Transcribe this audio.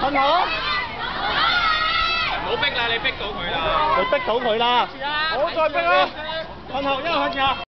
噴我！ 唔好逼啦，你逼到佢啦！ 你逼到佢啦！唔好再逼啦！噴後，一路向前行。